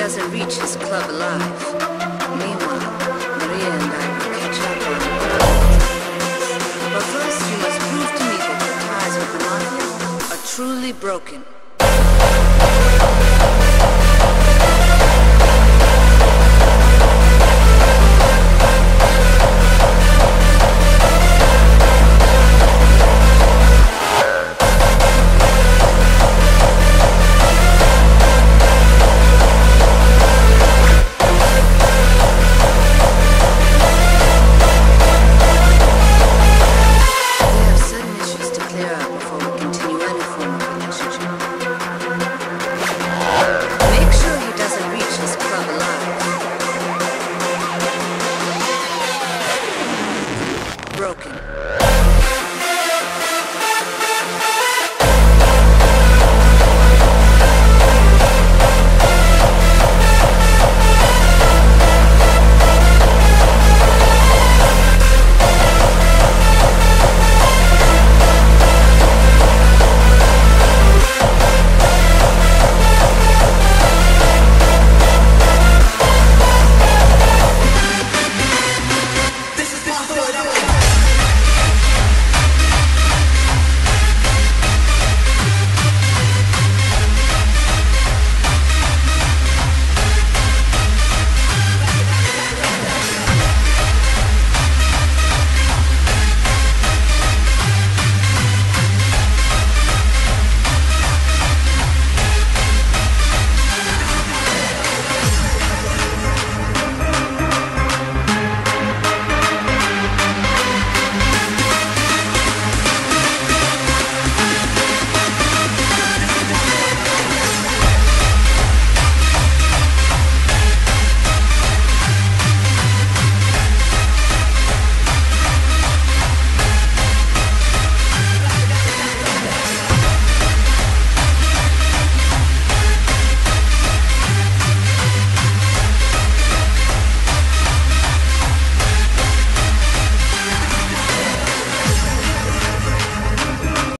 doesn't reach his club alive. Meanwhile, Maria and I will catch up on him. But first, you must prove to me that your ties with the Mafia are truly broken.